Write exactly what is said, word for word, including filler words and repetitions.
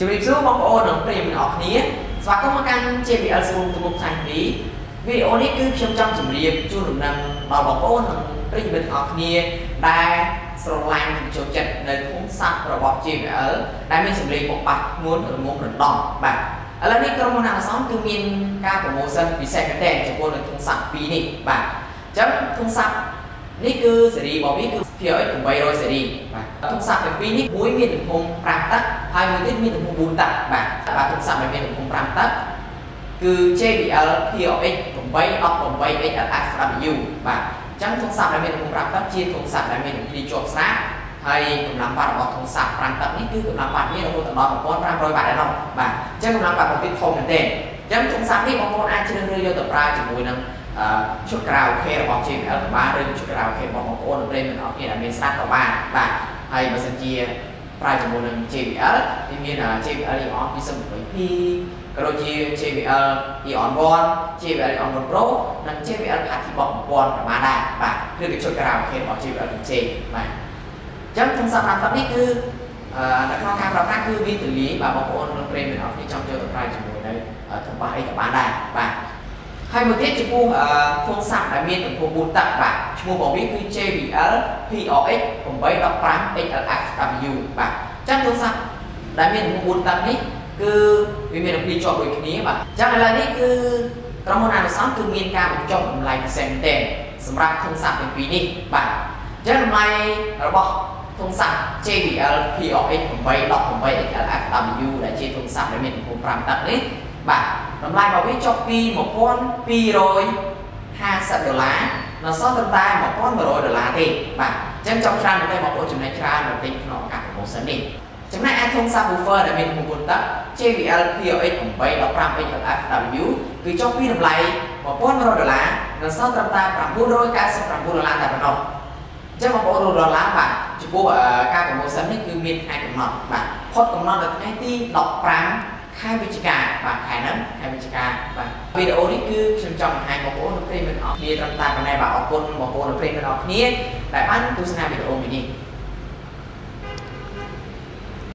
ជំរាបសួរបងប្អូននិងប្រិយមិត្តអ្នកគ្នាស្វាគមន៍មកកាន់ ជេ ប៊ី អែល Zoom ទំនុកផ្សាយនេះវីដេអូនេះគឺខ្ញុំចង់ជម្រាបជូនដំណឹងដល់បងប្អូននិងប្រិយមិត្តអ្នកគ្នាដែលស្រឡាញ់ចូលចិត្តនៅភូមិសាស្ត្ររបស់ ជេ ប៊ី អែល ដែលមានសម្លេងបបាក់ធ្ងន់រងំរំដំបាទឥឡូវនេះក្រុមហ៊ុនអាម៉ាហ្សនគឺមានការប្រម៉ូសិនពិសេសមែនទែនចំពោះនៅធុងស័ព្ទពីរនេះបាទអញ្ចឹងធុងស័ព្ទនេះគឺស៊េរីរបស់វាគឺ พี អេល เอ็กซ์ แปดร้อย ស៊េរីបាទធុងស័ព្ទទាំងពីរនេះមួយមានទំហំប្រាំតឹកហើយមួយទៀតមានទំហំបួនតឹកបាទបាទធុងស័ព្ទដែលមានទំហំប្រាំតឹកគឺ ជេ ប៊ី អែល พี អេល เอ็กซ์ แปดร้อย เอ็กซ์ แอล เอฟ ดับเบิลยู បាទអញ្ចឹងធុងស័ព្ទដែលមានទំហំប្រាំតឹកជាធុងស័ព្ទដែលមានទំហំជាប់ស្រាហើយកម្លាំងបាត់របស់ធុងស័ព្ទប្រាំតឹកនេះគឺកម្លាំងបាត់វារហូតដល់ một nghìn năm trăm បាតដែរនោះបាទអញ្ចឹងកម្លាំងបាត់របស់វាធំមែនទែនអញ្ចឹងធុងស័ព្ទនេះបងប្អូនអាចជ្រើសរើសយកទៅប្រើជាមួយនឹងชุดกราวเคរបស់ ជេ ប៊ី អែល ក៏បានឬชุดกราวเคរបស់បងប្អូនប្រិយមិត្តអ្នកគ្នាដែលមានស្រាប់ក៏បានបាទហើយបើសិនជាប្រើជាមួយនឹង ជេ ប៊ី អែល thì មាន ជេ ប៊ី អែល Eon ពីរศูนย์แปด P ក៏ដូចជា ជេ ប៊ី អែល Eon one ជេ ប៊ី អែល Eon one Pro និង ជេ ប៊ី អែល Party Box một nghìnក៏បានដែរបាទឬក៏ชุดกราวเคរបស់ ជេ ប៊ី អែល ផ្សេងបាទអញ្ចឹងធុងស័ព្ទប្រាំតឹកនេះគឺនៅក្នុងការប្រើប្រាស់គឺវាទូលាយបាទបងប្អូនប្រិយមិត្តអ្នកគ្នាចង់យកទៅប្រើជាមួយនៅធុងបាសអីក៏បានដែរបាទហើយមួយទៀតចំពោះធុងស័ព្ទដែលមានទំហំបួនតឹកបាទឈ្មោះរបស់វាគឺ ជេ ប៊ី អែល พี អេល เอ็กซ์ แปดร้อย สิบห้า เอ็กซ์ แอล เอฟ ดับเบิลยู បាទអញ្ចឹងធុងស័ព្ទដែលមានទំហំបួនតឹកនេះគឺវាមានអំពីជាប់ដូចគ្នាបាទអញ្ចឹងឥឡូវនេះគឺក្រុមហ៊ុន Amazon គឺមានការបញ្ចុះតម្លៃពិសេសមែនទែនសម្រាប់ធុងស័ព្ទទាំងពីរនេះបាទអញ្ចឹងតម្លៃរបស់ធុងស័ព្ទ ជេ ប៊ី អែល พี អេល เอ็กซ์ แปดร้อย สิบห้า เอ็กซ์ แอล เอฟ ดับเบิលยู ដែលជាធុងស័ព្ទដែលមានទំហំប្រាំតឹកនេះបាទតម្លៃរបស់វាចុះពី một nghìn hai trămห้าสิบ ដុល្លារនៅសល់ត្រឹមតែ một nghìn một trăm ដុល្លារទេបាទអញ្ចឹងចង់ច្រើនតែបងប្អូនចំណេញច្រើននៅទីក្នុងឱកាស promotion នេះចំណែកឯធុងស័ព្ទ woofer ដែលមានទំហំបួនតឹក ជេ ប៊ី អែល พี អេល เอ็กซ์ แปดร้อย สิบห้า เอ็กซ์ แอล เอฟ ดับเบิลยู គឺចុះពីតម្លៃ một nghìn một trăm ដុល្លារនៅសល់ត្រឹមតែ chín trăm chín mươi chín ដុល្លារតែប៉ុណ្ណោះអញ្ចឹងបងប្អូនរកដុល្លារបាទចំពោះការ promotion នេះគឺមានថ្ងៃកំណត់បាទផុតកំណត់នៅថ្ងៃទី ដប់ប្រាំ ខែវិច្ឆិកាបាទខែហ្នឹងខែវិច្ឆិកាបាទវីដេអូនេះគឺខ្ញុំចង់បង្ហាញបងប្អូននិងប្រិយមិត្តអរគ្នាត្រឹមតែប៉ុណ្ណេះបាទអរគុណបងប្អូននិងប្រិយមិត្តអរគ្នាដែលបានទស្សនាវីដេអូមួយនេះ